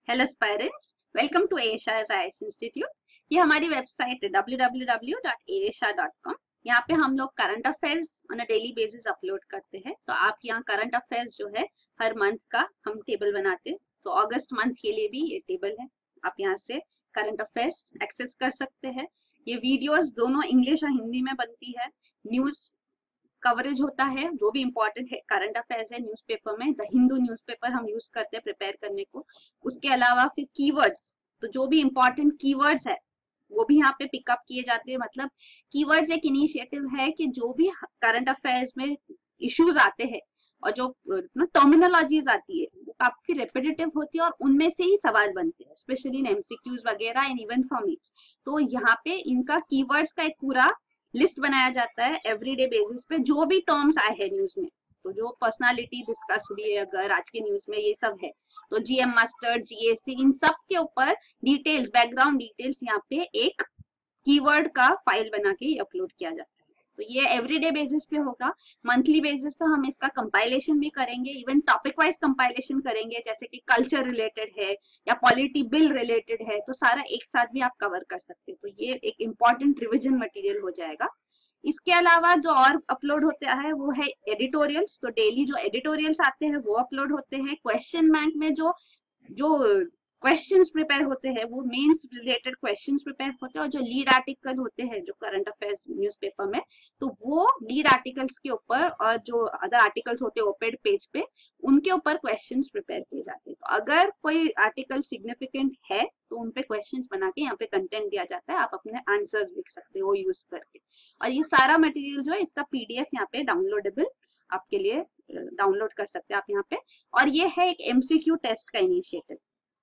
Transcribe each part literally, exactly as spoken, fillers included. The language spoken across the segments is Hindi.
Hello aspirants, welcome to Esha IAS institute. ये हमारी वेबसाइट है W W W dot Esha dot com. यहाँ पे हम लोग current affairs on a daily basis upload करते हैं। तो आप यहाँ करंट अफेयर्स जो है हर मंथ का हम टेबल बनाते हैं। तो अगस्त मंथ के लिए भी ये टेबल है, आप यहाँ से करंट अफेयर्स एक्सेस कर सकते हैं। ये वीडियोस दोनों इंग्लिश और हिंदी में बनती है। न्यूज कवरेज होता है, जो भी इम्पोर्टेंट है करंट अफेयर्स है न्यूज़पेपर में। द हिंदू न्यूज़पेपर हम यूज करते हैं प्रिपेयर करने को। उसके अलावा फिर कीवर्ड्स, तो जो भी इम्पोर्टेंट कीवर्ड्स है वो भी यहाँ पे पिकअप किए जाते हैं। मतलब कीवर्ड्स एक इनिशिएटिव है कि जो भी करंट अफेयर्स में इश्यूज आते हैं और जो टर्मिनोलॉजीज आती है वो काफी रेपिटेटिव होती है और उनमें से ही सवाल बनते हैं, स्पेशली इन एमसीक्यूज वगैरह एंड इवन फॉर मीट्स। तो यहाँ पे इनका कीवर्ड्स का एक पूरा लिस्ट बनाया जाता है एवरीडे बेसिस पे, जो भी टर्म्स आए हैं न्यूज में। तो जो पर्सनालिटी डिस्कस हुई है अगर आज के न्यूज में ये सब है, तो जीएम मास्टर्ड, जीएससी, इन सब के ऊपर डिटेल्स, बैकग्राउंड डिटेल्स यहाँ पे एक कीवर्ड का फाइल बना के अपलोड किया जाता है। तो ये एवरीडे बेसिस पे होगा। मंथली बेसिस पे हम इसका कंपाइलेशन भी करेंगे, इवन टॉपिक वाइज कंपाइलेशन करेंगे, जैसे कि कल्चर रिलेटेड है या पॉलिटी बिल रिलेटेड है, तो सारा एक साथ भी आप कवर कर सकते हैं। तो ये एक इम्पॉर्टेंट रिविजन मटेरियल हो जाएगा। इसके अलावा जो और अपलोड होता है वो है एडिटोरियल्स। तो डेली जो एडिटोरियल्स आते हैं वो अपलोड होते हैं। क्वेश्चन बैंक में जो जो क्वेश्चंस प्रिपेयर होते हैं वो मेंस रिलेटेड क्वेश्चंस प्रिपेयर होते हैं, और जो लीड आर्टिकल होते हैं जो करंट अफेयर्स न्यूज़पेपर में, तो वो लीड आर्टिकल्स के ऊपर और जो अदर आर्टिकल्स होते हैं ओपेड पेज पे, उनके ऊपर क्वेश्चंस प्रिपेयर किए जाते हैं। तो अगर कोई आर्टिकल सिग्निफिकेंट है तो उन पे क्वेश्चंस बना के यहाँ पे कंटेंट दिया जाता है, आप अपने आंसर्स लिख सकते हो वो यूज करके। और ये सारा मटेरियल जो है इसका पीडीएफ यहाँ पे डाउनलोडेबल आपके लिए डाउनलोड कर सकते हैं आप यहाँ पे। और ये है एक एमसीक्यू टेस्ट का इनिशिएटिव।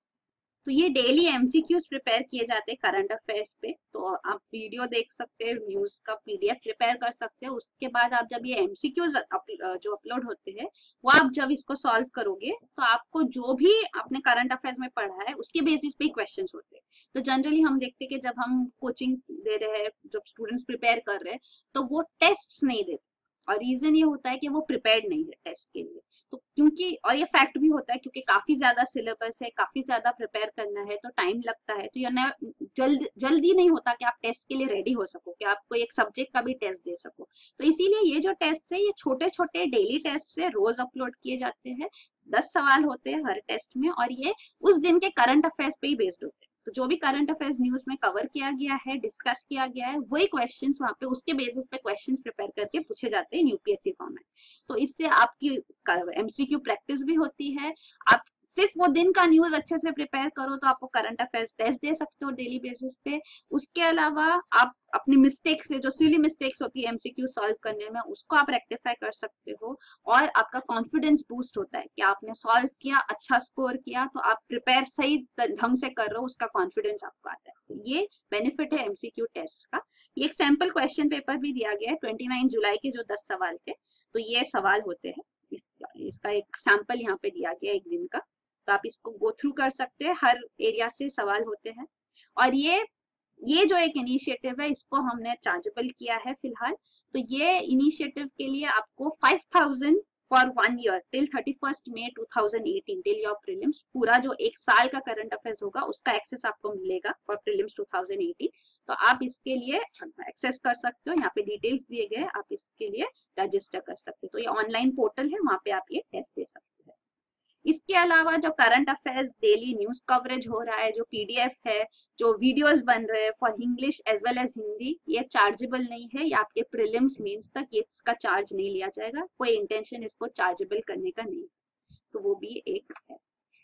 तो ये डेली एमसीक्यूज प्रिपेयर किए जाते हैं करंट अफेयर्स पे। तो आप वीडियो देख सकते हैं, न्यूज का पीडीएफ प्रिपेयर कर सकते हैं। उसके बाद आप जब ये एमसीक्यूज जो अपलोड होते हैं वो आप जब इसको सॉल्व करोगे तो आपको जो भी आपने करंट अफेयर्स में पढ़ा है उसके बेसिस पे ही क्वेश्चन होते हैं। तो जनरली हम देखते हैं कि जब हम कोचिंग दे रहे हैं, जब स्टूडेंट्स प्रिपेयर कर रहे हैं, तो वो टेस्ट नहीं देते, और रीजन ये होता है कि वो प्रिपेयर्ड नहीं है टेस्ट के लिए। तो क्योंकि, और ये फैक्ट भी होता है, क्योंकि काफी ज्यादा सिलेबस है, काफी ज्यादा प्रिपेयर करना है, तो टाइम लगता है। तो ये न जल्द जल्दी नहीं होता कि आप टेस्ट के लिए रेडी हो सको, कि आप कोई एक सब्जेक्ट का भी टेस्ट दे सको। तो इसीलिए ये जो टेस्ट है ये छोटे छोटे डेली टेस्ट से रोज अपलोड किए जाते हैं। दस सवाल होते हैं हर टेस्ट में, और ये उस दिन के करंट अफेयर्स पे ही बेस्ड होते हैं। तो जो भी करंट अफेयर्स न्यूज में कवर किया गया है, डिस्कस किया गया है, वही क्वेश्चंस वहां पे उसके बेसिस पे क्वेश्चंस प्रिपेयर करके पूछे जाते हैं यूपीएससी फॉर्मेट। तो इससे आपकी एमसीक्यू प्रैक्टिस भी होती है। आप सिर्फ वो दिन का न्यूज अच्छे से प्रिपेयर करो तो आपको करंट अफेयर्स टेस्ट दे सकते हो डेली बेसिस पे। उसके अलावा आप अपनी मिस्टेक से, जो सिली मिस्टेक्स होती है एमसीक्यू सॉल्व करने में, उसको आप रेक्टिफाई कर सकते हो, और आपका कॉन्फिडेंस बूस्ट होता है कि आपने सॉल्व किया, अच्छा स्कोर किया, तो आप प्रिपेयर सही ढंग से कर रहे हो, उसका कॉन्फिडेंस आपको आता है। तो ये बेनिफिट है एमसीक्यू टेस्ट का। ये एक सैंपल क्वेश्चन पेपर भी दिया गया है उनतीस जुलाई के, जो दस सवाल के। तो ये सवाल होते हैं, इसका, इसका एक सैंपल यहाँ पे दिया गया एक दिन का। तो आप इसको गो थ्रू कर सकते हैं, हर एरिया से सवाल होते हैं। और ये ये जो एक इनिशिएटिव है इसको हमने चार्जेबल किया है फिलहाल। तो ये इनिशिएटिव के लिए आपको five thousand for one year till thirty first May two thousand eighteen till your prelims, पूरा जो एक साल का करंट अफेयर्स होगा उसका एक्सेस आपको मिलेगा for prelims two thousand eighteen. तो आप इसके लिए एक्सेस कर सकते हो, यहाँ पे डिटेल्स दिए गए, आप इसके लिए रजिस्टर कर सकते हो। तो ये ऑनलाइन पोर्टल है, वहां पे आप ये टेस्ट दे सकते हैं। इसके अलावा जो current affairs daily news coverage हो रहा है, जो पीडीएफ है, जो वीडियोस बन रहे हैं for English as well as Hindi, ये चार्जेबल नहीं है। ये आपके प्रीलिम्स मेंस तक ये इसका चार्ज नहीं लिया जाएगा, कोई इंटेंशन इसको चार्जेबल करने का नहीं। तो वो भी एक है।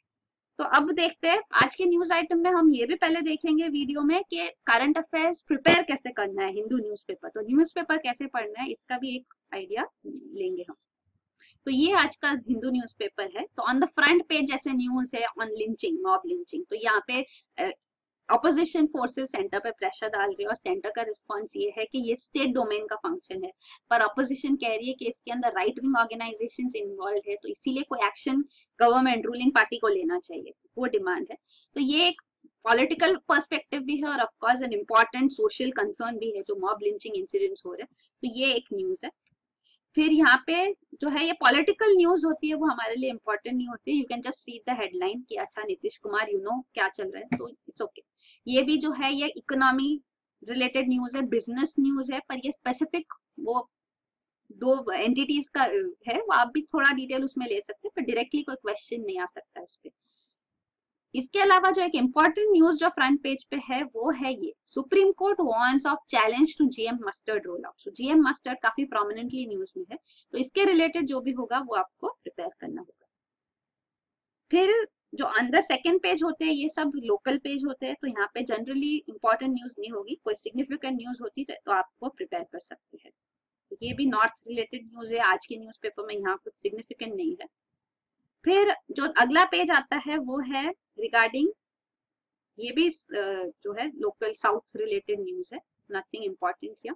तो अब देखते हैं आज के न्यूज आइटम में, हम ये भी पहले देखेंगे वीडियो में कि करंट अफेयर्स प्रिपेयर कैसे करना है हिंदू न्यूज़पेपर। तो न्यूज़पेपर कैसे पढ़ना है इसका भी एक आइडिया लेंगे हम। तो ये आज का हिंदू न्यूज़पेपर है। तो ऑन द फ्रंट पेज जैसे न्यूज है ऑन लिंचिंग, मॉब लिंचिंग, तो यहाँ पे ऑपोजिशन फोर्सेस सेंटर पे प्रेशर डाल रही है, और सेंटर का रिस्पांस ये है कि ये स्टेट डोमेन का फंक्शन है, पर ऑपोजिशन कह रही है कि इसके अंदर राइट विंग ऑर्गेनाइजेशंस इन्वॉल्व है, तो इसीलिए कोई एक्शन गवर्नमेंट रूलिंग पार्टी को लेना चाहिए, वो डिमांड है। तो ये एक पॉलिटिकल पर्सपेक्टिव भी है, और of course an important social concern भी है, जो मॉब लिंचिंग इंसिडेंट्स हो रहे हैं। तो ये एक न्यूज है। फिर यहाँ पे जो है ये पॉलिटिकल न्यूज होती है, वो हमारे लिए इंपॉर्टेंट नहीं होती है। You can just read the headline कि अच्छा नीतीश कुमार यू नो क्या चल रहा है, तो इट्स ओके। ये भी जो है ये इकोनॉमी रिलेटेड न्यूज है, बिजनेस न्यूज है, पर ये स्पेसिफिक वो दो एंटिटीज का है, वो आप भी थोड़ा डिटेल उसमें ले सकते हैं, पर डायरेक्टली कोई क्वेश्चन नहीं आ सकता इस पे। इसके अलावा जो एक इम्पॉर्टेंट न्यूज जो फ्रंट पेज पे है वो है ये, Supreme court warns of challenge to GM mustard roll out. So GM mustard काफी प्रोमिनेंटली न्यूज में है, तो इसके रिलेटेड जो भी होगा वो आपको प्रिपेयर करना होगा। फिर जो अंदर सेकंड पेज होते हैं ये सब लोकल पेज होते हैं, तो यहाँ पे जनरली इंपॉर्टेंट न्यूज नहीं होगी, कोई सिग्निफिकेंट न्यूज होती है तो आपको प्रिपेयर कर सकते हैं। तो ये भी नॉर्थ रिलेटेड न्यूज है, आज के न्यूज़पेपर में यहाँ कुछ सिग्निफिकेंट नहीं है। फिर जो अगला पेज आता है वो है रिगार्डिंग, ये भी जो है लोकल साउथ रिलेटेड न्यूज है, नथिंग इम्पोर्टेंट हियर।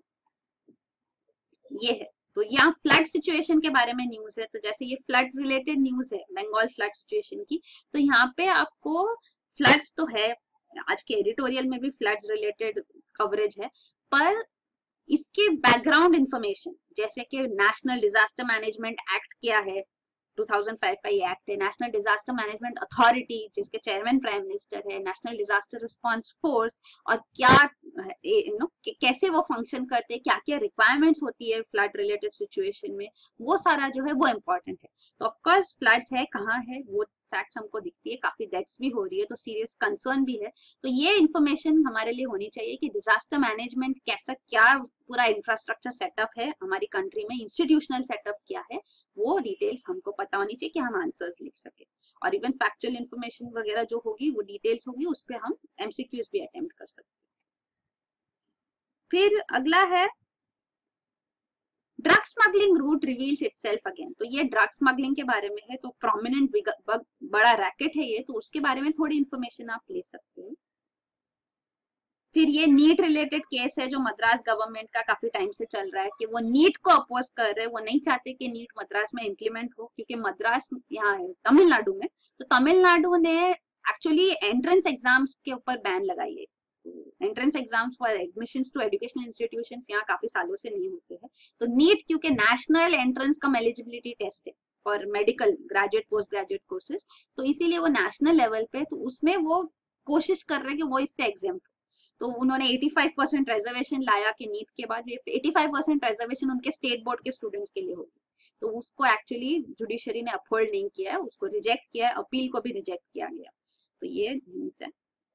ये है तो यहाँ फ्लड सिचुएशन के बारे में न्यूज है, तो जैसे ये फ्लड रिलेटेड न्यूज है बंगाल फ्लड सिचुएशन की, तो यहाँ पे आपको फ्लड्स तो है, आज के एडिटोरियल में भी फ्लड्स रिलेटेड कवरेज है, पर इसके बैकग्राउंड इंफॉर्मेशन जैसे कि नेशनल डिजास्टर मैनेजमेंट एक्ट क्या है, दो हज़ार पाँच का ये एक्ट है, नेशनल डिजास्टर मैनेजमेंट अथॉरिटी जिसके चेयरमैन प्राइम मिनिस्टर है, नेशनल डिजास्टर रिस्पांस फोर्स, और क्या यू नो कैसे वो फंक्शन करते हैं, क्या क्या रिक्वायरमेंट्स होती है फ्लड रिलेटेड सिचुएशन में, वो सारा जो है वो इम्पोर्टेंट है। तो ऑफकोर्स फ्लड्स है कहाँ है वो फैक्ट्स हमको दिखती है, काफी डेथ्स भी हो रही है, तो सीरियस कंसर्न भी है। तो ये इन्फॉर्मेशन हमारे लिए होनी चाहिए कि डिजास्टर मैनेजमेंट कैसा, क्या पूरा इंफ्रास्ट्रक्चर सेटअप है हमारी कंट्री में, इंस्टीट्यूशनल सेटअप क्या है, वो डिटेल्स हमको पता होनी चाहिए कि हम आंसर्स लिख सके। और इवन फैक्चुअल इंफॉर्मेशन वगैरह जो होगी वो डिटेल्स होगी, उस पर हम एमसीक्यूज भी अटेम्प्ट कर सकते हैं। फिर अगला है drug smuggling route reveals itself again. तो ये ड्रग स्मगलिंग के बारे में है, तो प्रोमिनेंट बड़ा रैकेट है ये, तो उसके बारे में थोड़ी इंफॉर्मेशन आप ले सकते हैं। फिर ये नीट रिलेटेड केस है जो मद्रास गवर्नमेंट का काफी टाइम से चल रहा है कि वो नीट को अपोज कर रहे हैं, वो नहीं चाहते कि नीट मद्रास में इम्प्लीमेंट हो, क्योंकि मद्रास यहाँ है तमिलनाडु में, तो तमिलनाडु ने एक्चुअली एंट्रेंस एग्जाम्स के ऊपर बैन लगाई है। Entrance exams for admissions to educational institutions यहाँ काफी सालों से नहीं होते हैं, तो नीट क्योंकि national entrance cum eligibility test है for medical graduate post graduate courses, तो इसीलिए वो नेशनल लेवल पे, तो उसमें वो कोशिश कर रहे हैं कि वो इससे एग्जाम्प्ट, तो उन्होंने पचासी परसेंट रिजर्वेशन लाया कि नीट के बाद ये पचासी परसेंट रिजर्वेशन उनके स्टेट बोर्ड के स्टूडेंट्स के लिए होगी, तो उसको एक्चुअली जुडिशरी ने अपहोल्ड नहीं किया है, उसको रिजेक्ट किया है, अपील को भी रिजेक्ट किया गया, तो ये न्यूज है।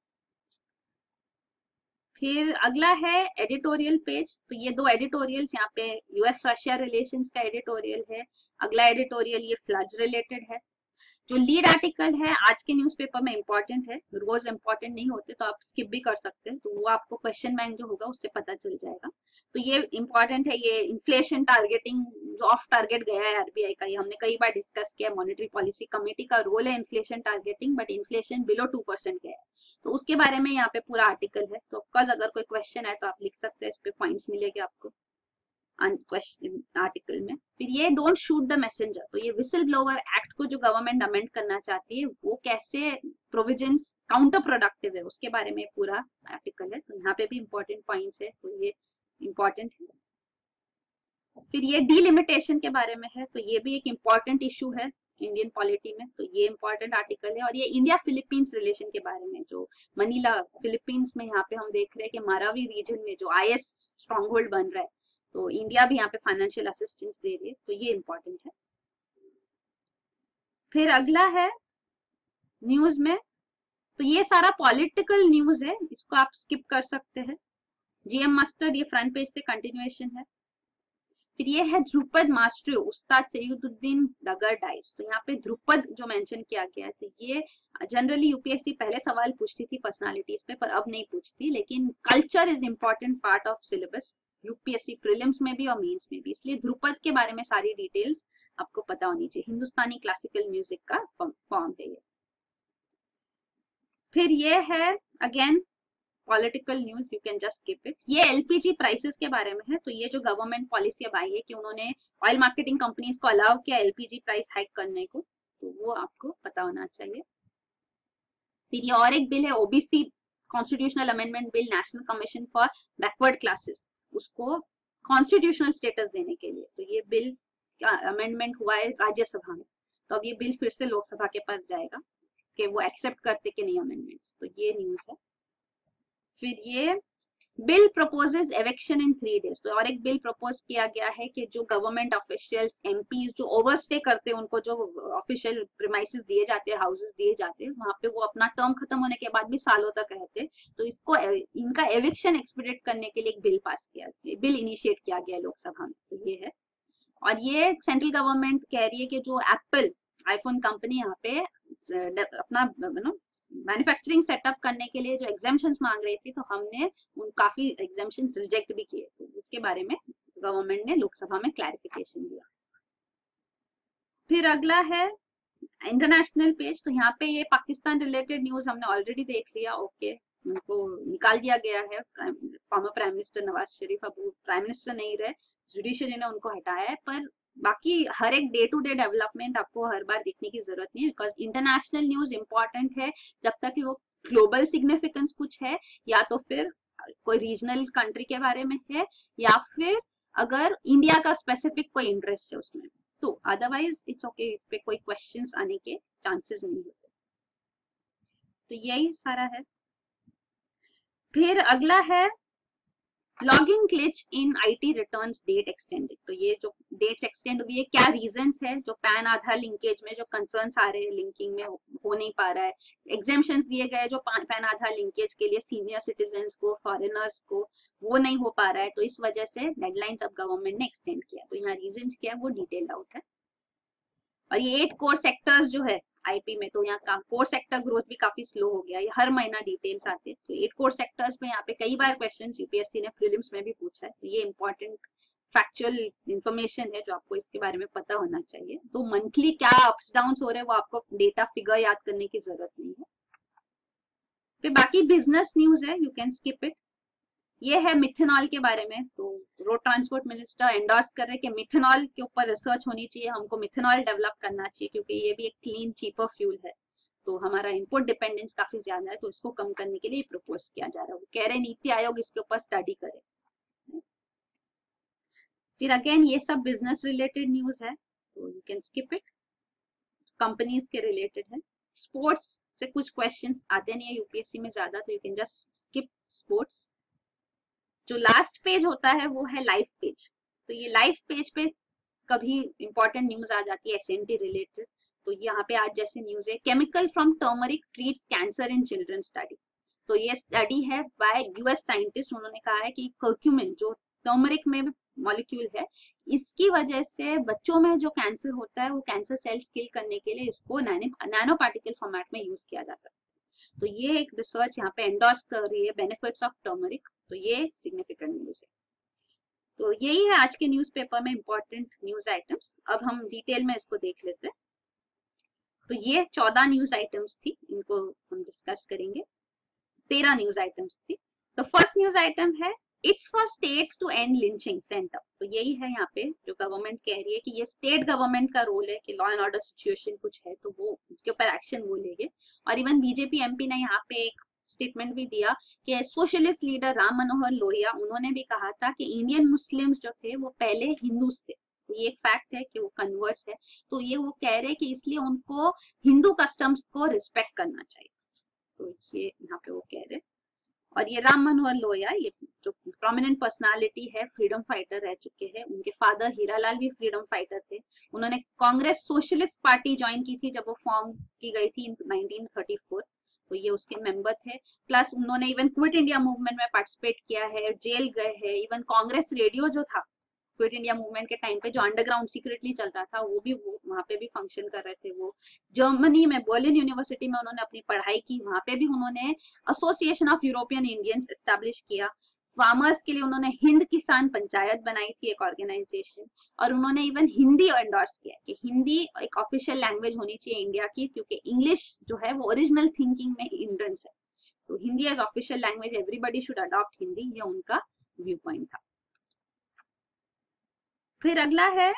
फिर अगला है एडिटोरियल पेज, तो ये दो एडिटोरियल्स यहाँ पे यूएस रशिया रिलेशंस का एडिटोरियल है, अगला एडिटोरियल ये फ्लड्स रिलेटेड है। जो लीड आर्टिकल है आज के न्यूज़पेपर में इंपॉर्टेंट है, रोज इंपॉर्टेंट नहीं होते तो आप स्किप भी कर सकते हैं, तो वो आपको क्वेश्चन बैंक जो होगा उससे पता चल जाएगा। तो ये इंपॉर्टेंट है, ये इन्फ्लेशन टारगेटिंग जो ऑफ टारगेट गया है आरबीआई का, ये हमने कई बार डिस्कस किया, मॉनेटरी पॉलिसी कमेटी का रोल है inflation targeting, but inflation below two percent गया है, तो उसके बारे में यहाँ पे पूरा आर्टिकल है। तो ऑफकोर्स अगर कोई क्वेश्चन है तो आप लिख सकते हैं, इस पे पॉइंट्स मिलेंगे आपको क्वेश्चन आर्टिकल में। फिर ये डोंट शूट द मैसेंजर, तो ये विसल ब्लोअर एक्ट को जो गवर्नमेंट अमेंड करना चाहती है वो कैसे प्रोविजंस काउंटर प्रोडक्टिव है उसके बारे में पूरा आर्टिकल है, तो यहाँ पे भी इंपॉर्टेंट पॉइंट्स है, तो ये इंपॉर्टेंट है। फिर ये डीलिमिटेशन के बारे में है, तो ये भी एक इम्पॉर्टेंट इशू है इंडियन पॉलिटी में, तो ये इंपॉर्टेंट आर्टिकल है। और ये इंडिया फिलीपींस रिलेशन के बारे में, जो मनीला फिलीपींस में यहाँ पे हम देख रहे हैं कि मारावी रीजन में जो आईएस स्ट्रॉन्ग होल्ड बन रहा है, तो इंडिया भी यहाँ पे फाइनेंशियल असिस्टेंस दे रही है, तो ये इंपॉर्टेंट है। फिर अगला है न्यूज में, तो ये सारा पॉलिटिकल न्यूज है, इसको आप स्किप कर सकते हैं। जीएम मस्टर्ड ये फ्रंट पेज से कंटिन्यूएशन है। फिर ये है ध्रुपद मास्टर उस्ताद सईदुद्दीन नगर डाइस, तो यहाँ पे ध्रुपद जो मेंशन किया गया है, तो ये जनरली यूपीएससी पहले सवाल पूछती थी पर्सनालिटीज पे, पर अब नहीं पूछती, लेकिन culture is important part of syllabus UPSC prelims में भी और मेंस में भी, इसलिए ध्रुपद के बारे में सारी डिटेल्स आपको पता होनी चाहिए। हिंदुस्तानी क्लासिकल म्यूजिक का फॉर्म है ये। फिर ये है again political news, you can just skip it. ये एलपीजी प्राइसेस के बारे में है, तो ये जो गवर्नमेंट पॉलिसी अब आई है कि उन्होंने ऑयल मार्केटिंग कंपनीज को अलाउ किया एलपीजी प्राइस हाइक करने को, तो वो आपको पता होना चाहिए। फिर ये और एक बिल है OBC constitutional amendment bill, national commission for backward classes, उसको कॉन्स्टिट्यूशनल स्टेटस देने के लिए, तो ये बिल अमेंडमेंट हुआ है राज्यसभा में, तो अब ये बिल फिर से लोकसभा के पास जाएगा कि वो एक्सेप्ट करते कि नहीं अमेंडमेंट्स। तो ये न्यूज है। फिर ये bill proposes eviction in three days, तो और एक बिल प्रपोज किया गया है कि जो गवर्नमेंट ऑफिशियल्स एमपीज जो ओवरस्टे करते हैं, उनको जो ऑफिशियल प्रीमाइसेस दिए जाते हैं, हाउसेस दिए जाते हैं, वहां पे वो अपना टर्म खत्म होने के बाद भी सालों तक रहते हैं, तो इसको इनका एविक्शन एक्सपीडिएट करने के लिए एक बिल पास किया, बिल इनिशिएट किया गया लोकसभा में। तो ये है। और ये सेंट्रल गवर्नमेंट कह रही है कि जो एप्पल आईफोन कंपनी यहाँ पे अपना नो मैन्युफैक्चरिंग सेटअप करने के लिए जो एग्जाम्शंस मांग रही थी, तो हमने उन काफी एग्जाम्शंस रिजेक्ट भी किए, तो उसके बारे में गवर्नमेंट ने लोकसभा में क्लैरिफिकेशन दिया। फिर अगला है इंटरनेशनल पेज, तो यहाँ पे ये पाकिस्तान रिलेटेड न्यूज हमने ऑलरेडी देख लिया। ओके, उनको निकाल दिया गया है, former prime minister Nawaz Sharif अब प्राइम मिनिस्टर नहीं रहे, जुडिशरी ने उनको हटाया है, पर बाकी हर एक डे टू डे डेवलपमेंट आपको हर बार देखने की जरूरत नहीं है, बिकॉज इंटरनेशनल न्यूज इंपॉर्टेंट है जब तक कि वो ग्लोबल सिग्निफिकेंस कुछ है, या तो फिर कोई रीजनल कंट्री के बारे में है, या फिर अगर इंडिया का स्पेसिफिक कोई इंटरेस्ट है उसमें, तो अदरवाइज इट्स ओके, इस पे कोई क्वेश्चंस आने के चांसेस नहीं होते। तो यही सारा है। फिर अगला है login glitch in IT returns date extended, तो ये जो डेट्स एक्सटेंड हुई है, क्या रीजंस है, जो पैन आधार लिंकेज में जो कंसर्न्स आ रहे हैं, लिंकिंग में हो, हो नहीं पा रहा है, एग्जेम्पशंस दिए गए जो पैन आधार लिंकेज के लिए सीनियर सिटीजन्स को, फॉरेनर्स को, वो नहीं हो पा रहा है, तो इस वजह से डेडलाइंस अब गवर्नमेंट ने एक्सटेंड किया। तो यहाँ रीजंस क्या है वो डिटेल्ड आउट है। और ये एट कोर सेक्टर्स जो है आईपी में, तो यहाँ कोर सेक्टर ग्रोथ भी काफी स्लो हो गया, ये हर महीना डिटेल्स आते हैं। तो एट कोर सेक्टर्स में यहाँ पे कई बार क्वेश्चन यूपीएससी ने प्रीलिम्स में भी पूछा है, तो ये इंपॉर्टेंट फैक्चुअल इंफॉर्मेशन है जो आपको इसके बारे में पता होना चाहिए। तो मंथली क्या अप्स डाउन हो रहे हैं वो आपको डेटा फिगर याद करने की जरूरत नहीं है। फिर बाकी बिजनेस न्यूज है, यू कैन स्किप इट। ये है मिथेनॉल के बारे में, तो रोड ट्रांसपोर्ट मिनिस्टर एंडोर्स कर रहे हैं कि मिथेनॉल के ऊपर रिसर्च होनी चाहिए, हमको मिथेनॉल डेवलप करना चाहिए, क्योंकि ये भी एक क्लीन चीपर फ्यूल है, तो हमारा इंपोर्ट डिपेंडेंस काफी ज्यादा है, तो इसको कम करने के लिए प्रपोज किया जा रहा है। वो कह रहे नीति आयोग इसके ऊपर स्टडी करे। फिर अगेन ये सब बिजनेस रिलेटेड न्यूज है, तो you can skip it, companies के रिलेटेड है। स्पोर्ट्स से कुछ क्वेश्चंस आते नहीं है यूपीएससी में ज्यादा, तो you can just skip sports. जो लास्ट पेज होता है वो है लाइव पेज, तो ये लाइव पेज पे कभी इंपॉर्टेंट न्यूज आ जाती है एसएनटी रिलेटेड, तो यहाँ पे आज जैसे न्यूज है, chemical from turmeric treats cancer in children study, तो ये स्टडी है बाय यूएस साइंटिस्ट, उन्होंने कहा है कि कर्क्यूमिन जो टर्मरिक में मॉलिक्यूल है, इसकी वजह से बच्चों में जो कैंसर होता है वो कैंसर सेल्स किल करने के लिए इसको नैनो पार्टिकल फॉर्मेट में यूज किया जा सकता है। तो ये एक रिसर्च यहाँ पे एंडोर्स कर रही है, बेनिफिट्स ऑफ टर्मरिक, तो ये सिग्निफिकेंट न्यूज है। तो यही है आज के न्यूज़पेपर में इंपॉर्टेंट न्यूज आइटम्स। अब हम डिटेल में इसको देख लेते हैं। तो ये चौदह न्यूज आइटम्स थी, इनको हम डिस्कस करेंगे। तेरह न्यूज आइटम्स थी। तो फर्स्ट न्यूज आइटम है it's for states to end lynching centre, तो यही है यहाँ पे जो गवर्नमेंट कह रही है कि ये स्टेट गवर्नमेंट का रोल है कि लॉ एंड ऑर्डर सिचुएशन कुछ है तो वो उसके ऊपर एक्शन वो लेंगे। और इवन बीजेपी एमपी ने यहाँ पे एक स्टेटमेंट भी दिया कि सोशलिस्ट लीडर राम मनोहर लोहिया, उन्होंने भी कहा था कि इंडियन मुस्लिम्स जो थे वो पहले हिंदूज थे, तो ये एक फैक्ट है कि वो कन्वर्ट्स है, तो ये वो कह रहे हैं कि इसलिए उनको हिंदू कस्टम्स को रिस्पेक्ट करना चाहिए, तो ये यहाँ पे वो कह रहे हैं। और ये राम मनोहर लोहिया, ये जो प्रोमिनेंट पर्सनालिटी है, फ्रीडम फाइटर रह चुके हैं, उनके फादर हीरालाल भी फ्रीडम फाइटर थे, उन्होंने कांग्रेस सोशलिस्ट पार्टी ज्वाइन की थी जब वो फॉर्म की गई थी नाइनटीन थर्टी फोर, तो ये उसके मेंबर थे। प्लस उन्होंने इवन क्विट इंडिया मूवमेंट में पार्टिसिपेट किया है, जेल गए हैं, इवन कांग्रेस रेडियो जो था क्विट इंडिया मूवमेंट के टाइम पे जो अंडरग्राउंड सीक्रेटली चलता था, वो भी वो वहाँ पे भी फंक्शन कर रहे थे। वो जर्मनी में बर्लिन यूनिवर्सिटी में उन्होंने अपनी पढ़ाई की, वहाँ पे भी उन्होंने association of European Indians establish किया। फार्मर्स के लिए उन्होंने हिंद किसान पंचायत बनाई थी एक ऑर्गेनाइजेशन, और उन्होंने इवन हिंदी एंडोर्स किया कि हिंदी एक ऑफिशियल लैंग्वेज होनी चाहिए इंडिया की, क्योंकि इंग्लिश जो है वो ओरिजिनल थिंकिंग में हिंड्रेंस है, तो Hindi as official language everybody should adopt Hindi, ये उनका व्यू पॉइंट था। फिर अगला है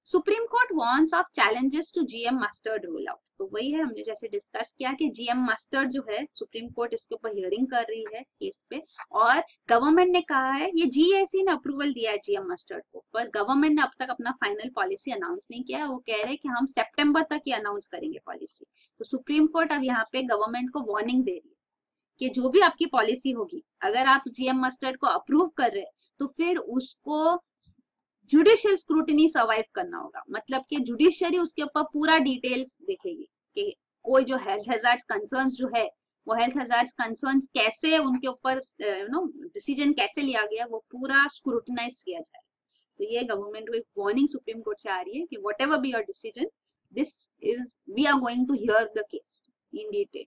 supreme court warns of challenges to GM mustard roll out. तो वही है, हमने जैसे डिस्कस किया कि जीएम मस्टर्ड जो है सुप्रीम कोर्ट इसके ऊपर हियरिंग कर रही है केस पे, और गवर्नमेंट ने कहा है, ये जीएसी ने अप्रूवल दिया है जीएम मस्टर्ड को, पर गवर्नमेंट ने अब तक अपना फाइनल पॉलिसी अनाउंस नहीं किया है। वो कह रहे हैं कि हम सितंबर तक ये अनाउंस करेंगे पॉलिसी। तो सुप्रीम कोर्ट अब यहाँ पे गवर्नमेंट को वार्निंग दे रही है कि जो भी आपकी पॉलिसी होगी, अगर आप जीएम मस्टर्ड को अप्रूव कर रहे हैं तो फिर उसको जुडिशियल स्क्रूटिनी सर्वाइव करना होगा। मतलब कि जुडिशियरी उसके ऊपर पूरा डिटेल्स देखेगी कि कोई जो हेल्थ हैजार्ड्स कंसर्न्स जो है, वो हेल्थ हैजार्ड्स कंसर्न्स कैसे उनके ऊपर यू नो डिसीजन कैसे लिया गया, वो पूरा स्क्रूटिनाइज किया जाए। तो ये गवर्नमेंट को एक वार्निंग सुप्रीम कोर्ट से आ रही है कि whatever be your decision, this is we are going to hear the case in detail.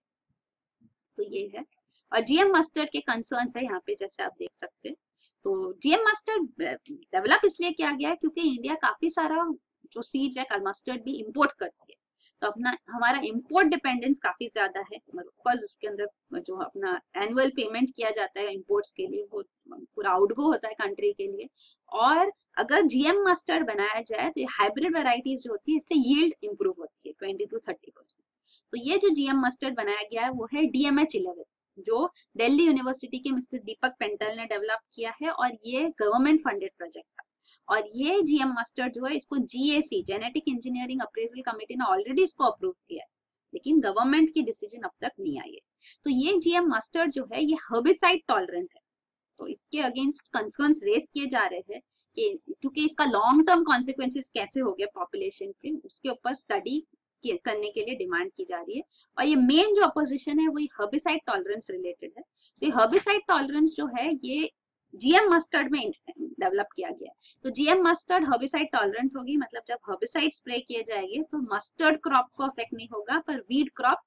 तो ये है, और जीएम मस्टर्ड के कंसर्न्स है यहाँ पे, जैसे आप देख सकते हैं। तो जीएम मस्टर्ड डेवलप इसलिए किया गया है क्योंकि इंडिया काफी सारा जो सीड्स है मस्टर्ड भी इंपोर्ट करती है, तो अपना हमारा इंपोर्ट डिपेंडेंस काफी ज्यादा है। ऑफकोर्स उसके अंदर जो अपना एनुअल पेमेंट किया जाता है इंपोर्ट्स के लिए, वो पूरा आउटगो होता है कंट्री के लिए। और अगर जीएम मस्टर्ड बनाया जाए तो ये हाइब्रिड वेराइटीज जो होती है, इससे यील्ड इंप्रूव होती है ट्वेंटी टू थर्टी परसेंट। तो ये जो जीएम मस्टर्ड बनाया गया है वो है डीएमएच इलेवन, जो दिल्ली यूनिवर्सिटी के मिस्टर दीपक पेंटल ने डेवलप किया है, और ये गवर्नमेंट फंडेड प्रोजेक्ट था। और ये जीएम मस्टर्ड जो है, इसको GAC genetic engineering appraisal committee ने ऑलरेडी इसको अप्रूव किया है, लेकिन गवर्नमेंट की डिसीजन अब तक नहीं आई है। तो ये जीएम मस्टर्ड जो है ये हर्बिसाइड टॉलरेंट है, तो इसके अगेंस्ट कंसर्न्स रेज किए जा रहे हैं कि क्योंकि इसका लॉन्ग टर्म कॉन्सिक्वेंसेस कैसे हो गए पॉपुलेशन पे, उसके ऊपर स्टडी करने के लिए डिमांड की जा रही है। और ये मेन जो अपोजिशन है वो हर्बिसाइड टॉलरेंस रिलेटेड है। तो हर्बिसाइड टॉलरेंस जो है ये जीएम मस्टर्ड में डेवलप किया गया है। तो जीएम मस्टर्ड हर्बिसाइड टॉलरेंट होगी, मतलब जब हर्बिसाइड स्प्रे किए जाएंगे तो मस्टर्ड क्रॉप को अफेक्ट नहीं होगा, पर वीड क्रॉप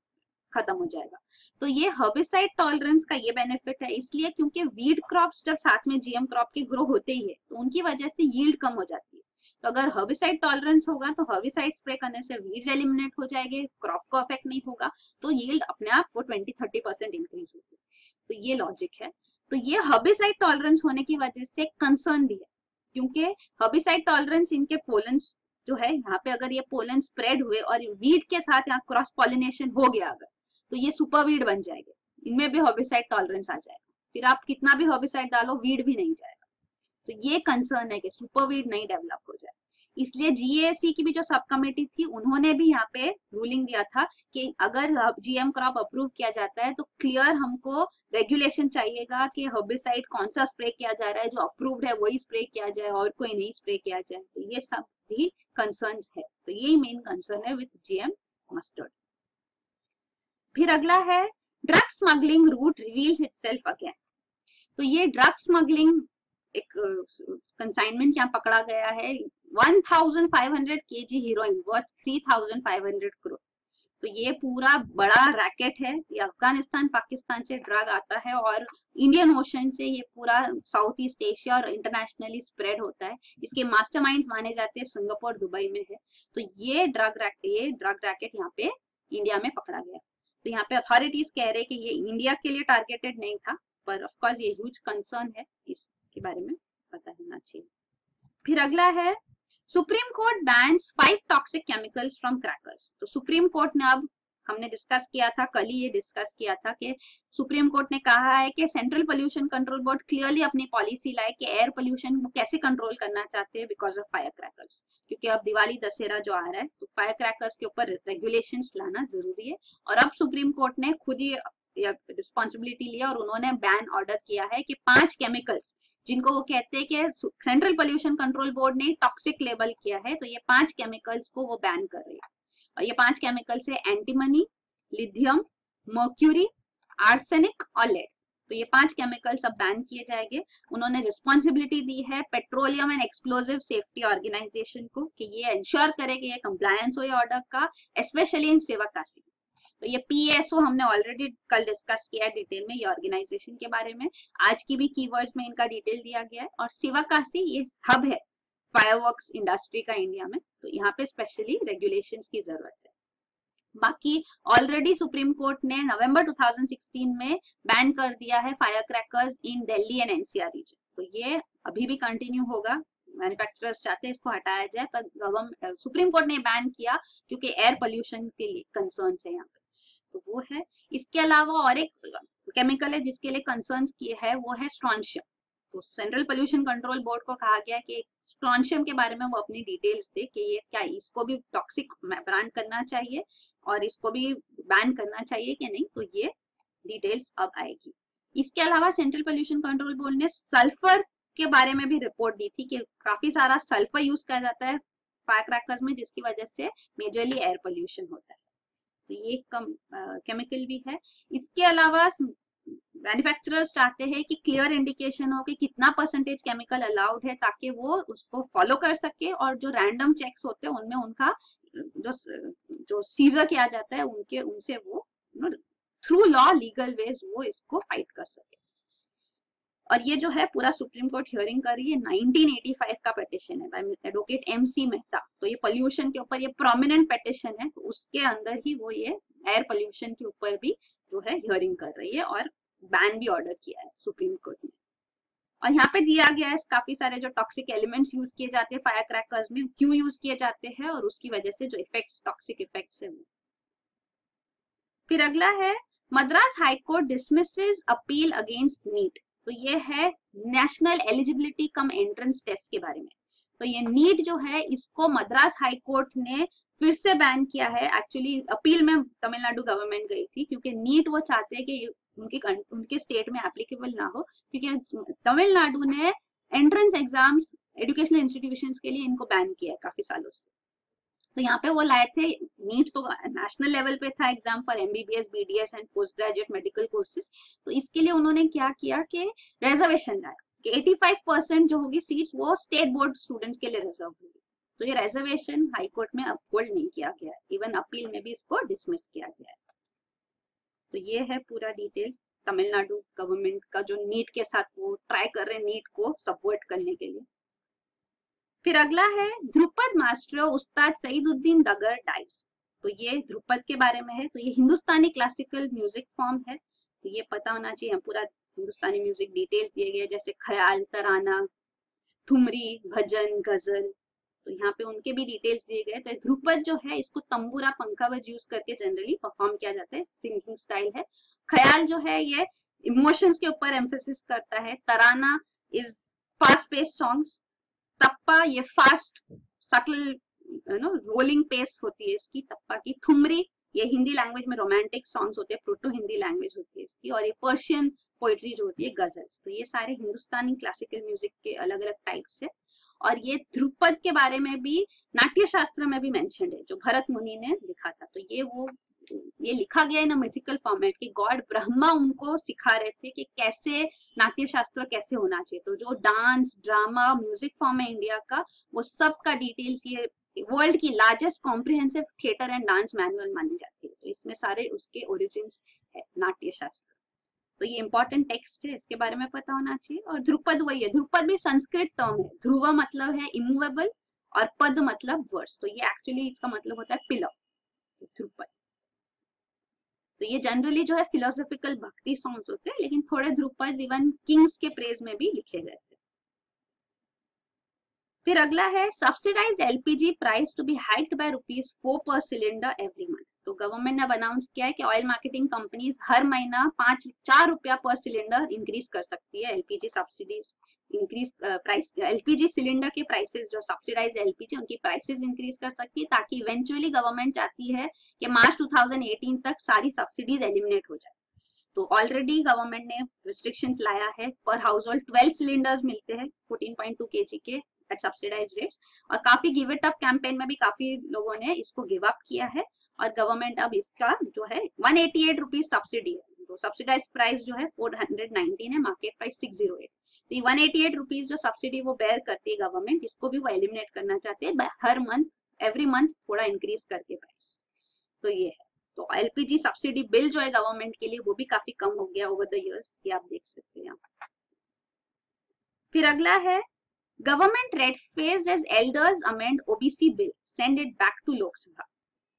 खत्म हो जाएगा। तो ये हर्बिसाइड टॉलरेंस का ये बेनिफिट है, इसलिए क्योंकि वीड क्रॉप्स जब साथ में जीएम क्रॉप के ग्रो होते ही है तो उनकी वजह से यील्ड कम हो जाती है। तो अगर हर्बिसाइड टॉलरेंस होगा तो हर्बिसाइड स्प्रे करने से वीड्स एलिमिनेट हो जाएंगे, क्रॉप को अफेक्ट नहीं होगा, तो यील्ड अपने आप वो ट्वेंटी थर्टी परसेंट इंक्रीज होगी। तो ये लॉजिक है। तो ये हर्बिसाइड टॉलरेंस होने की वजह से कंसर्न भी है, क्योंकि हर्बिसाइड टॉलरेंस इनके पोलन्स जो है यहाँ पे, अगर ये पोलन स्प्रेड हुए और वीड के साथ यहाँ क्रॉस पॉलिनेशन हो गया अगर, तो ये सुपर वीड बन जाएंगे, इनमें भी हर्बिसाइड टॉलरेंस आ जाएगा, फिर आप कितना भी हर्बिसाइड डालो वीड भी नहीं जाएगा। तो ये कंसर्न है कि सुपर वीड नहीं डेवलप हो जाए। इसलिए जीएसी की भी जो सब कमेटी थी उन्होंने भी यहाँ पे रूलिंग दिया था कि अगर जीएम क्रॉप अप्रूव किया जाता है तो क्लियर हमको रेगुलेशन चाहिएगा कि हर्बिसाइड कौन सा स्प्रे किया जा रहा है, जो अप्रूव्ड है वही स्प्रे किया जाए और कोई नहीं स्प्रे किया जाए। तो ये सब भी कंसर्न्स है। तो यही मेन कंसर्न है विद जीएम मस्टर्ड। फिर अगला है drug smuggling route reveals itself again. तो ये ड्रग स्मगलिंग एक कंसाइनमेंट यहाँ पकड़ा गया है, fifteen hundred KG heroin worth three thousand five hundred crore. तो ये पूरा बड़ा रैकेट है, ये अफगानिस्तान पाकिस्तान से ड्रग आता है और इंडियन ओशन से ये पूरा साउथ ईस्ट एशिया और इंटरनेशनली स्प्रेड होता है। इसके मास्टरमाइंड्स माने जाते हैं सिंगापुर दुबई में है। तो ये ड्रग रैकेट ये ड्रग रैकेट यहाँ पे इंडिया में पकड़ा गया। तो यहाँ पे अथॉरिटीज कह रहे हैं कि ये इंडिया के लिए टारगेटेड नहीं था, पर ऑफकोर्स ये ह्यूज कंसर्न है, इसके बारे में पता होना चाहिए। फिर अगला है supreme court bans five toxic chemicals from crackers. तो सुप्रीम कोर्ट ने, अब हमने डिस्कस किया था, कल ही ये डिस्कस किया था कि सुप्रीम कोर्ट ने कहा है कि central pollution control board clearly अपनी पॉलिसी लाए कि एयर पोल्यूशन को कैसे कंट्रोल करना चाहते हैं बिकॉज ऑफ फायर क्रैकर्स। क्योंकि अब दिवाली दशहरा जो आ रहा है तो फायर क्रैकर्स के ऊपर रेगुलेशंस लाना जरूरी है। और अब सुप्रीम कोर्ट ने खुद ही रिस्पॉन्सिबिलिटी लिया और उन्होंने बैन ऑर्डर किया है कि पांच केमिकल्स जिनको वो कहते हैं कि सेंट्रल पोल्यूशन कंट्रोल बोर्ड ने टॉक्सिक लेबल किया है, तो ये पांच केमिकल्स को वो बैन कर रही है। और ये पांच केमिकल्स है एंटीमनी, लिथियम, मर्क्यूरी, आर्सेनिक और लेड। तो ये पांच केमिकल्स अब बैन किए जाएंगे। उन्होंने रिस्पॉन्सिबिलिटी दी है petroleum and explosive safety organisation को कि ये इंश्योर करे कि ये कंप्लायंस हो ये ऑर्डर का, स्पेशली इन सेवाकासी। तो ये पीएसओ हमने ऑलरेडी कल डिस्कस किया है डिटेल में ये ऑर्गेनाइजेशन के बारे में, आज की भी कीवर्ड्स में इनका डिटेल दिया गया है। और सेवाकासी ये हब है फायरवर्क्स इंडस्ट्री का इंडिया में, तो यहाँ पे स्पेशली रेगुलेशंस की जरूरत है। बाकी ऑलरेडी सुप्रीम कोर्ट ने नवंबर टू थाउजेंड सिक्सटीन में बैन कर दिया है fire crackers in Delhi and NCR region. तो ये अभी भी कंटिन्यू होगा मैन्युफैक्चरर्स चाहते हैं इसको हटाया जाए, पर गवर्नमेंट सुप्रीम कोर्ट ने बैन किया क्योंकि एयर पोल्यूशन के लिए कंसर्न है यहाँ पे, तो वो है। इसके अलावा और एक केमिकल है जिसके लिए कंसर्न्स किए है, वो है स्ट्रॉन्शियम। तो सेंट्रल पोल्यूशन कंट्रोल बोर्ड को कहा गया कि स्ट्रॉन्शियम के बारे में वो अपनी डिटेल्स दे कि ये क्या, इसको भी टॉक्सिक ब्रांड करना चाहिए और इसको भी बैन करना चाहिए कि नहीं, तो ये डिटेल्स अब आएगी। इसके अलावा सेंट्रल पोल्यूशन कंट्रोल बोर्ड ने सल्फर के बारे में भी रिपोर्ट दी थी कि काफी सारा सल्फर यूज किया जाता है फायर क्रैकर्स में, जिसकी वजह से मेजरली एयर पोल्यूशन होता है, तो ये कम केमिकल भी है। इसके अलावा मैन्युफैक्चरर्स चाहते हैं कि क्लियर इंडिकेशन हो कि कितना परसेंटेज केमिकल अलाउड है, ताकि वो उसको फॉलो कर सके, और जो रैंडम चेक्स होते हैं उनमें उनका जो जो सीजर किया जाता है उनके उनसे वो थ्रू लॉ लीगल वेज वो इसको फाइट कर सके। और ये जो है पूरा सुप्रीम कोर्ट हियरिंग कर रही है, नाइनटीन एटी फाइव का पिटीशन है by advocate M C Mehta, तो ये पोल्यूशन के ऊपर ये प्रोमिनेंट पिटीशन है, तो उसके अंदर ही वो ये एयर पोल्यूशन के ऊपर भी जो है हियरिंग कर रही है और बैन भी ऑर्डर किया है सुप्रीम कोर्ट ने। और यहाँ पे दिया गया है काफी सारे जो टॉक्सिक एलिमेंट्स यूज किए जाते हैं फायर क्रैकर्स में, क्यों यूज किए जाते हैं और उसकी वजह से जो इफेक्ट्स टॉक्सिक इफेक्ट्स है वो। फिर अगला है Madras high court dismisses appeal against NEET, तो ये है national eligibility cum entrance test के बारे में। तो ये नीट जो है इसको मद्रास हाई कोर्ट ने फिर से बैन किया है। एक्चुअली अपील में तमिलनाडु गवर्नमेंट गई थी क्योंकि नीट वो चाहते हैं कि उनके उनके स्टेट में एप्लीकेबल ना हो, क्योंकि तमिलनाडु ने एंट्रेंस एग्जाम्स एजुकेशनल इंस्टीट्यूशंस के लिए इनको बैन किया है काफी सालों से। तो यहाँ पे वो लाए थे, नीट तो नेशनल लेवल पे था exam for MBBS, BDS and post graduate medical courses, तो इसके लिए उन्होंने क्या किया कि रिजर्वेशन लाया कि पचासी परसेंट जो होगी सीट्स वो स्टेट बोर्ड स्टूडेंट्स के लिए रिजर्व होगी। तो ये रिजर्वेशन हाई कोर्ट में अपहोल्ड नहीं किया गया, इवन अपील में भी इसको डिसमिस किया गया है। तो ये है पूरा डिटेल तमिलनाडु गवर्नमेंट का जो नीट के साथ वो ट्राई कर रहे हैं नीट को सपोर्ट करने के लिए। फिर अगला है ध्रुपद मास्टर उस्ताद सईदुद्दीन दगर डाइस, तो ये ध्रुपद के बारे में है। तो ये हिंदुस्तानी क्लासिकल म्यूजिक फॉर्म है, तो ये पता होना चाहिए। पूरा हिंदुस्तानी म्यूजिक डिटेल्स दिए गए जैसे ख्याल, तराना, ठुमरी, भजन, गजल, तो यहाँ पे उनके भी डिटेल्स दिए गए। तो ध्रुपद जो है इसको तंबूरा पंखावज यूज करके जनरली परफॉर्म किया जाता है, सिंगिंग स्टाइल है। ख्याल जो है ये इमोशंस के ऊपर एम्फेसिस करता है। Tarana is fast pace songs. Tappa ये fast subtle you know rolling pace होती है इसकी तप्पा की। ठुमरी ये हिंदी लैंग्वेज में रोमांटिक सॉन्ग्स होते हैं, प्रोटो हिंदी लैंग्वेज होती है इसकी। और ये पर्शियन पोइट्री जो होती है गजल्स। तो ये सारे हिंदुस्तानी क्लासिकल म्यूजिक के अलग अलग टाइप्स है। और ये ध्रुपद के बारे में भी नाट्य शास्त्र में भी मेंशन्ड है, जो भरत मुनि ने लिखा था। तो ये वो ये लिखा गया इन मिथिकल फॉर्मेट कि गॉड ब्रह्मा उनको सिखा रहे थे कि कैसे नाट्य शास्त्र कैसे होना चाहिए। तो जो डांस, ड्रामा, म्यूजिक फॉर्म है इंडिया का, वो सब का डिटेल्स ये वर्ल्ड की largest comprehensive theatre and dance manual मानी जाती है। तो इसमें सारे उसके ओरिजिन्स है नाट्य शास्त्र। तो ये इंपॉर्टेंट टेक्स्ट है, इसके बारे में पता होना चाहिए। और ध्रुपद वही है, ध्रुपद भी संस्कृत टर्म है। ध्रुव मतलब है इमूवेबल और पद मतलब वर्स, तो ये एक्चुअली इसका मतलब होता है पिलर, ध्रुपद। तो ये जनरली जो है फिलोसॉफिकल भक्ति सॉन्ग्स होते हैं, लेकिन थोड़े ध्रुपद इवन किंग्स के प्रेज में भी लिखे गए थे। फिर अगला है subsidised LPG price to be hiked by rupees four per cylinder every month. तो गवर्नमेंट ने अनाउंस किया है कि ऑयल मार्केटिंग कंपनीज हर महीना पांच चार रुपया पर सिलेंडर इंक्रीज कर सकती है। LPG subsidies increase price, LPG cylinder के प्राइसेस जो सब्सिडाइज्ड एलपीजी उनकी प्राइसेस इंक्रीज कर सकती है, ताकि इवेंचुअली गवर्नमेंट चाहती है कि मार्च टू थाउजेंड एटीन तक सारी सब्सिडीज एलिमिनेट हो जाए। तो ऑलरेडी गवर्नमेंट ने रिस्ट्रिक्शंस लाया है, पर हाउस होल्ड ट्वेल्व सिलेंडर्स मिलते हैं फोर्टीन पॉइंट टू केजी के एट सब्सिडाइज्ड रेट्स। और काफी गिव इट अप कैंपेन में भी काफी लोगों ने इसको गिव अप किया है, और गवर्नमेंट अब इसका जो है one eighty eight rupees subsidy है। तो सब्सिडाइज प्राइस जो है फोर हंड्रेड नाइनटीन है, market price six zero eight. तो ये वन एटी एट रुपीज जो सब्सिडी वो बेयर करती है गवर्नमेंट, इसको भी वो एलिमिनेट करना चाहते हैं हर मंथ, एवरी मंथ थोड़ा इंक्रीज करके प्राइस। तो ये है, तो एलपीजी सब्सिडी बिल जो है गवर्नमेंट के लिए वो भी काफी कम हो गया ओवर द इयर्स, ये आप देख सकते हैं। फिर अगला है government red faced as elders amend OBC bill, send it back to Lok Sabha.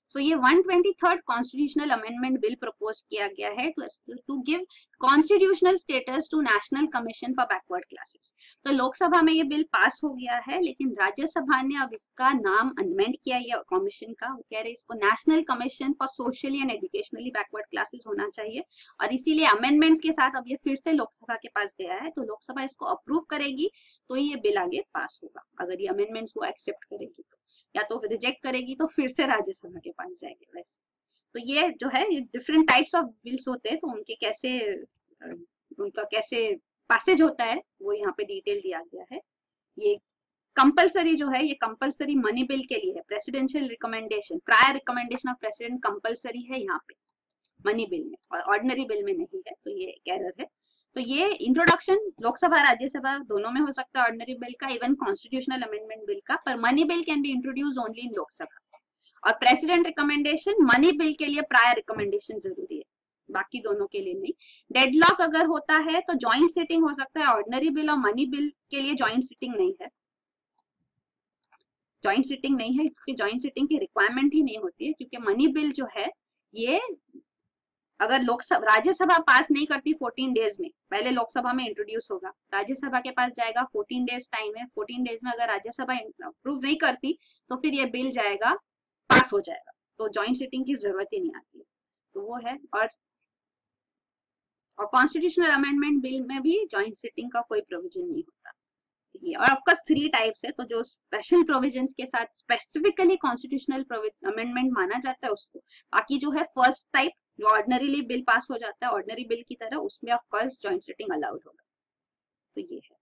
So so, ये one twenty third constitutional amendment bill propose किया गया है to give constitutional status to national commission for backward classes. तो लोकसभा में ये बिल पास हो गया है, लेकिन राज्यसभा ने अब इसका नाम अमेंड किया है कमीशन का। वो कह रहे इसको national commission for socially and educationally backward classes होना चाहिए, और इसीलिए अमेंडमेंट्स के साथ अब ये फिर से लोकसभा के पास गया है। तो लोकसभा इसको अप्रूव करेगी तो ये बिल आगे पास होगा। अगर ये अमेंडमेंट्स वो एक्सेप्ट करेगी तो, या तो रिजेक्ट करेगी तो फिर से राज्यसभा के पास जाएंगे वैसे। तो ये जो है ये डिफरेंट टाइप्स ऑफ बिल्स होते हैं, तो उनके कैसे उनका कैसे पासेज होता है वो यहाँ पे डिटेल दिया गया है। ये कंपलसरी जो है ये कंपलसरी मनी बिल के लिए है, presidential recommendation, prior recommendation of president compulsory है यहाँ पे मनी बिल में, और ऑर्डिनरी बिल में नहीं है। तो ये एक एरर है। तो ये इंट्रोडक्शन लोकसभा राज्यसभा दोनों में हो सकता है, ऑर्डिनरी बिल का, इवन कॉन्स्टिट्यूशनल अमेंडमेंट बिल का, पर money bill can be introduce only in Lok Sabha. और प्रेसिडेंट रिकमेंडेशन मनी बिल के लिए प्रायर रिकमेंडेशन जरूरी है, बाकी दोनों के लिए नहीं। डेडलॉक अगर होता है तो ज्वाइंट सिटिंग हो सकता है, ऑर्डिनरी बिल और मनी बिल के लिए ज्वाइंट सिटिंग नहीं है, ज्वाइंट सिटिंग नहीं है क्योंकि ज्वाइंट सिटिंग की रिक्वायरमेंट ही नहीं होती है, क्योंकि मनी बिल जो है ये अगर लोकसभा राज्यसभा पास नहीं करती फोर्टीन डेज में, पहले लोकसभा में इंट्रोड्यूस होगा, राज्यसभा के पास जाएगा, फोर्टीन डेज टाइम है, फोर्टीन डेज में अगर राज्यसभा अप्रूव नहीं करती तो फिर ये बिल जाएगा, पास हो जाएगा, तो ज्वाइंट सिटिंग की जरूरत ही नहीं आती है। तो वो है। और और कॉन्स्टिट्यूशनल अमेंडमेंट बिल में भी ज्वाइंट सिटिंग का कोई प्रोविजन नहीं होता। ये और ऑफ कोर्स थ्री टाइप्स है, तो जो स्पेशल प्रोविजंस के साथ स्पेसिफिकली कॉन्स्टिट्यूशनल अमेंडमेंट माना जाता है उसको, बाकी जो है फर्स्ट टाइप जो ऑर्डिनरीली बिल पास हो जाता है ऑर्डिनरी बिल की तरह, उसमें of course joint sitting allowed होगा। तो ये है।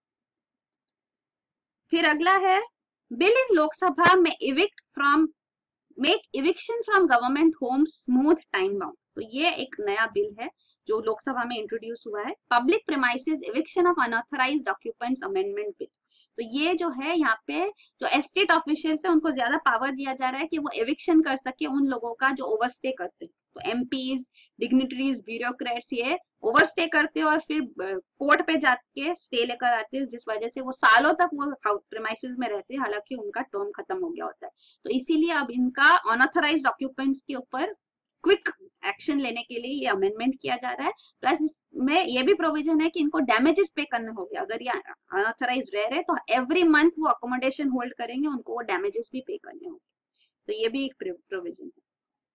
फिर अगला है बिल इन लोकसभा में evict from make eviction from government home smooth time bound. तो ये एक नया बिल है जो लोकसभा में इंट्रोड्यूस हुआ है, public premises eviction of unauthorised occupants amendment bill. तो ये जो है यहाँ पे जो एस्टेट ऑफिशियल्स है उनको ज्यादा पावर दिया जा रहा है कि वो एविक्शन कर सके उन लोगों का जो ओवरस्टे करते हैं। तो एमपीज, डिग्निटरीज, ब्यूरोक्रेट्स ये ओवरस्टे करते हैं और फिर कोर्ट पे जाके स्टे लेकर आते हैं, जिस वजह से वो सालों तक वो प्रीमाइसेस में रहते हैं, हालांकि उनका टर्म खत्म हो गया होता है। तो इसीलिए अब इनका अनऑथराइज्ड ऑक्यूपेंट्स के ऊपर क्विक एक्शन लेने के लिए ये अमेंडमेंट किया जा रहा है। प्लस इसमें ये भी प्रोविजन है कि इनको डैमेजेस पे करना होगा, अगर ये अनऑथराइज रह रहे तो एवरी मंथ वो अकोमोडेशन होल्ड करेंगे, उनको वो डैमेजेस भी पे करने होंगे। तो ये भी एक प्रोविजन है।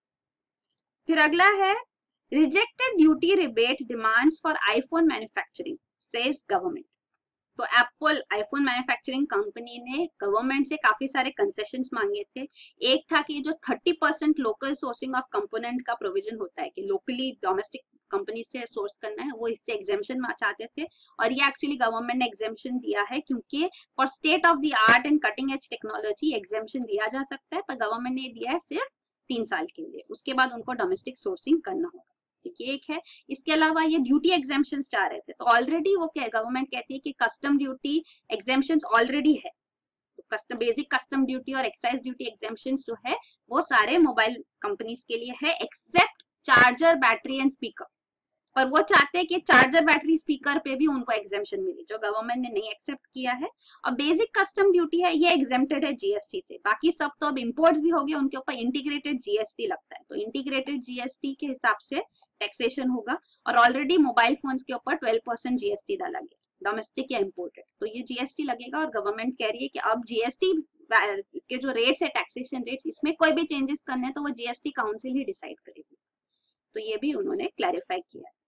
फिर अगला है rejected duty rebate demands for iPhone manufacturing says government. तो एप्पल आईफोन मैन्युफैक्चरिंग कंपनी ने गवर्नमेंट से काफी सारे कंसेशंस मांगे थे। एक था कि जो thirty percent local sourcing of component का प्रोविजन होता है कि लोकली डोमेस्टिक कंपनी से सोर्स करना है, वो इससे एग्जेम्पशन चाहते थे, और ये एक्चुअली गवर्नमेंट ने एग्जेम्पशन दिया है क्योंकि for state of the art and cutting edge technology exemption दिया जा सकता है, पर गवर्नमेंट ने दिया है सिर्फ तीन साल के लिए, उसके बाद उनको डोमेस्टिक सोर्सिंग करना होगा। ये एक है। इसके अलावा ये ड्यूटी एग्जेम्पशंस चाह रहे थे, तो ऑलरेडी वो क्या गवर्नमेंट कहती है कि कस्टम ड्यूटी एग्जेम्पशंस ऑलरेडी है, तो कस्टम बेसिक कस्टम ड्यूटी और एक्साइज ड्यूटी एग्जेम्पशंस जो है वो सारे मोबाइल कंपनीज के लिए है, except charger, battery and speaker. पर वो चाहते हैं कि चार्जर, बैटरी, स्पीकर पे भी उनको एग्जेम्पशन मिले, जो गवर्नमेंट ने नहीं एक्सेप्ट किया है। और बेसिक कस्टम ड्यूटी है ये एग्जेम्प्टेड है जीएसटी से, बाकी सब तो अब इम्पोर्ट्स भी हो गए, उनके ऊपर इंटीग्रेटेड जीएसटी लगता है, तो इंटीग्रेटेड जीएसटी के हिसाब से टैक्सेशन होगा। और ऑलरेडी मोबाइल फोन्स के ऊपर ट्वेल्व परसेंट जीएसटी डाला गया, डोमेस्टिक या इम्पोर्टेड, तो ये जीएसटी लगेगा। और गवर्नमेंट कह रही है कि अब जीएसटी के जो रेट्स है, टैक्सेशन रेट्स, इसमें कोई भी चेंजेस करने हैं तो वो जीएसटी काउंसिल ही डिसाइड करेगी। तो ये भी उन्होंने क्लैरिफाई किया है।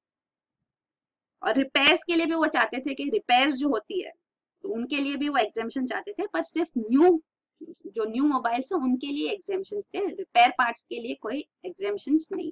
और रिपेयर्स के लिए भी वो चाहते थे कि रिपेयर्स जो होती है तो उनके लिए भी वो एग्जेम्पशन चाहते थे, पर सिर्फ न्यू जो न्यू मोबाइल्स है उनके लिए एग्जेम्पशंस थे, रिपेयर पार्ट्स के लिए कोई एग्जेम्पशंस नहीं।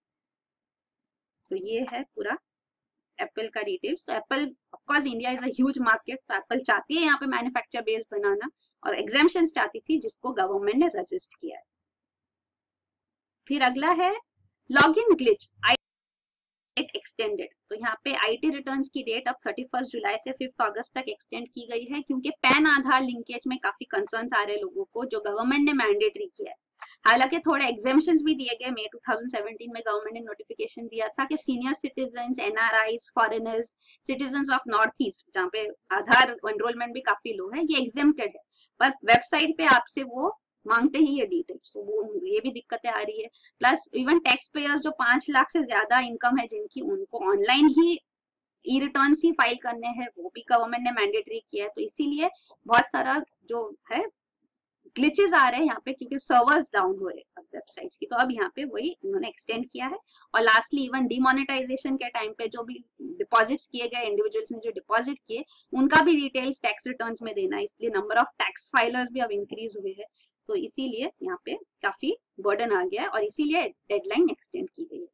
तो ये है पूरा एप्पल का डिटेल्स। तो Apple of course India is a huge market, तो एप्पल चाहती है यहाँ पे मैन्युफैक्चर बेस बनाना, और एग्जेम्पशंस चाहती थी जिसको गवर्नमेंट ने रेजिस्ट किया है। फिर अगला है लॉगिन ग्लिच एक्सटेंडेड। तो यहाँ पे आईटी रिटर्न्स की डेट अब थर्टी फर्स्ट जुलाई से फिफ्थ अगस्त तक एक्सटेंड की गई है, क्योंकि पैन आधार लिंकेज में काफी कंसर्न्स आ रहे लोगों को, जो गवर्नमेंट ने मैंडेटरी किया है। हालांकि थोड़े एग्जेम्पशंस भी दिए गए, मई टू थाउजेंड सेवेंटीन में गवर्नमेंट ने नोटिफिकेशन दिया था कि senior citizens, NRIs, foreigners, citizens of North East, जहाँ पे आधार एनरोलमेंट भी काफी लो है, ये एग्जेम्प्टेड है, पर वेबसाइट पे आपसे वो मांगते ही ये डिटेल्स, तो वो ये भी दिक्कतें आ रही है। प्लस इवन टैक्स पेयर्स जो पांच लाख से ज्यादा इनकम है जिनकी, उनको ऑनलाइन ही ई रिटर्न्स ही फाइल करने हैं, वो भी गवर्नमेंट ने मैंडेटरी किया है। तो इसीलिए बहुत सारा जो है ग्लिचेस आ रहे हैं यहाँ पे, क्योंकि सर्वर्स डाउन हो रहे हैं वेबसाइट्स की। तो अब यहाँ पे वही इन्होंने एक्सटेंड किया है। और लास्टली इवन डिमोनेटाइजेशन के टाइम पे जो भी डिपॉजिट्स किए गए, इंडिविजुअल्स ने जो डिपॉजिट किए, उनका भी डिटेल्स टैक्स रिटर्न्स में देना है। इसलिए नंबर ऑफ टैक्स फाइलर्स भी अब इंक्रीज हुए हैं। तो इसीलिए यहाँ पे काफी बर्डन आ गया है और इसीलिए डेडलाइन एक्सटेंड की गई है।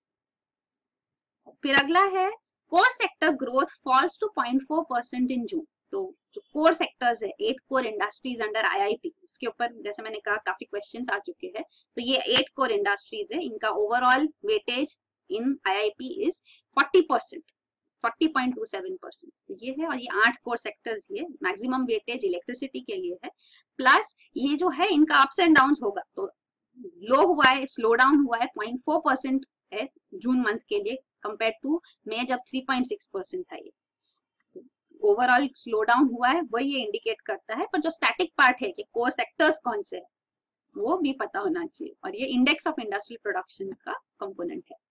फिर अगला है core sector growth falls to zero point four percent in June. तो जो कोर सेक्टर्स है, eight core industries under IIP, इसके ऊपर जैसे मैंने कहा काफी क्वेश्चंस आ चुके हैं। तो ये एट कोर इंडस्ट्रीज है, इनका overall weightage in IIP is forty percent, forty point two seven percent. तो ये है, और ये आठ कोर सेक्टर्स, ये मैक्सिमम वेटेज इलेक्ट्रिसिटी के लिए है। प्लस ये जो है इनका अप्स एंड डाउन होगा, तो लो हुआ है, स्लो डाउन हुआ है, zero point four परसेंट है जून मंथ के लिए कंपेयर टू मई जब थ्री पॉइंट सिक्स परसेंट था। ये ओवरऑल स्लो डाउन हुआ है, वही ये इंडिकेट करता है। पर जो स्टैटिक पार्ट है कि कोर सेक्टर्स कौन से है, वो भी पता होना चाहिए। और ये इंडेक्स ऑफ इंडस्ट्रियल प्रोडक्शन का कंपोनेंट है।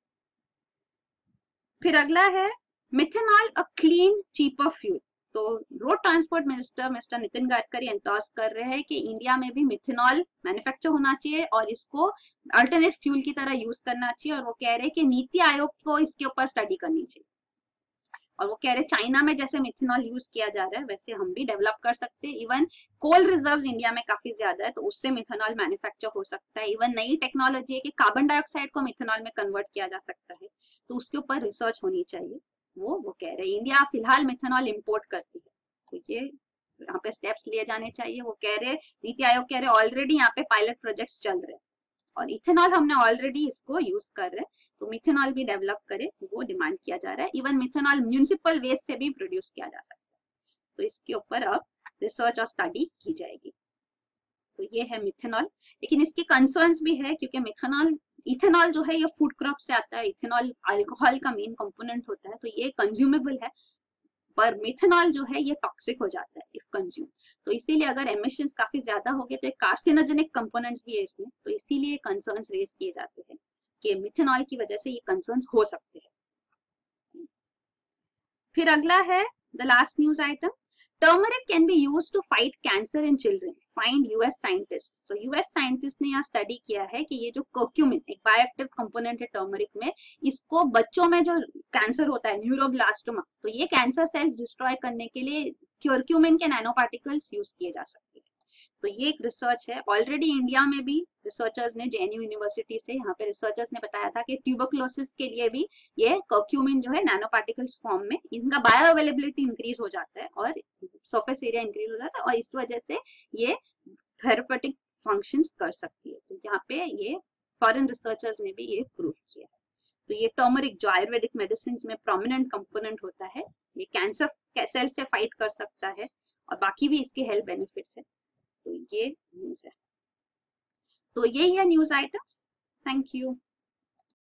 फिर अगला है methanol a clean cheaper fuel. तो road transport minister mister Nitin Gadkari endorse कर रहे हैं कि इंडिया में भी मिथेनॉल मैन्युफैक्चर होना चाहिए और इसको अल्टरनेट फ्यूल की तरह यूज करना चाहिए। और वो कह रहे हैं कि नीति आयोग को इसके ऊपर स्टडी करनी चाहिए। और वो कह रहे चाइना में जैसे मिथेनॉल यूज किया जा रहा है वैसे हम भी डेवलप कर सकते हैं। इवन कोल रिजर्व्स इंडिया में काफी ज्यादा है, तो उससे मिथेनॉल मैन्युफैक्चर हो सकता है। इवन नई टेक्नोलॉजी है कि कार्बन डाइऑक्साइड को मिथेनॉल में कन्वर्ट किया जा सकता है, तो उसके ऊपर रिसर्च होनी चाहिए। वो वो कह रहे हैं इंडिया फिलहाल मिथेनॉल इंपोर्ट करती है, तो ये यहाँ पे स्टेप्स लिए जाने चाहिए। वो कह रहे नीति आयोग कह रहे ऑलरेडी यहाँ पे पायलट प्रोजेक्ट्स चल रहे हैं और इथेनॉल हमने ऑलरेडी इसको यूज कर रहे हैं, तो मिथेनॉल भी डेवलप करे, वो डिमांड किया जा रहा है। इवन मिथेनॉल म्यूनिसिपल वेस्ट से भी प्रोड्यूस किया जा सकता है, तो इसके ऊपर अब रिसर्च और स्टडी की जाएगी। तो ये है मिथेनॉल, लेकिन इसके कंसर्न्स भी है क्योंकि मिथेनॉल इथेनॉल जो है ये फूड क्रॉप से आता है। इथेनॉल अल्कोहल का मेन कंपोनेंट होता है, तो ये कंज्यूमेबल है। पर मिथेनॉल जो है ये टॉक्सिक हो जाता है इफ कंज्यूम। तो इसीलिए अगर एमिशंस काफी ज्यादा हो गए तो एक कार्सिनोजेनिक कंपोनेंट्स भी है इसमें, तो इसीलिए कंसर्न्स रेज किए जाते हैं कि मिथेनॉल की वजह से ये कंसर्न्स हो सकते हैं। फिर अगला है the last news item, turmeric can be used to fight cancer in children, find US scientist. तो यूएस साइंटिस्ट ने यहाँ स्टडी किया है कि ये जो कर्क्यूमिन एक बायोएक्टिव कंपोनेंट है टर्मरिक में, इसको बच्चों में जो कैंसर होता है न्यूरोब्लास्टोमा, तो ये कैंसर सेल्स डिस्ट्रॉय करने के लिए कर्क्यूमिन के नैनो पार्टिकल्स यूज किए जा सकते हैं। तो ये एक रिसर्च है। ऑलरेडी इंडिया में भी रिसर्चर्स ने जेएनयू यूनिवर्सिटी से यहाँ पे रिसर्चर्स ने बताया था कि ट्यूबरकुलोसिस के लिए भी ये कर्क्यूमिन जो है नैनो पार्टिकल्स फॉर्म में, इनका बायो अवेलेबिलिटी इंक्रीज हो जाता है और सरफेस एरिया इंक्रीज हो जाता है और इस वजह से ये थेरेपेटिक फंक्शंस कर सकती है। तो यहाँ पे ये फॉरेन रिसर्चर्स ने भी ये प्रूव किया है। तो ये टर्मरिक जो आयुर्वेदिक मेडिसिन में प्रोमिनेंट कंपोनेंट होता है, ये कैंसर सेल से फाइट कर सकता है और बाकी भी इसके हेल्थ बेनिफिट्स है। तो ये न्यूज है। तो यही है न्यूज आइटम्स। Thank you.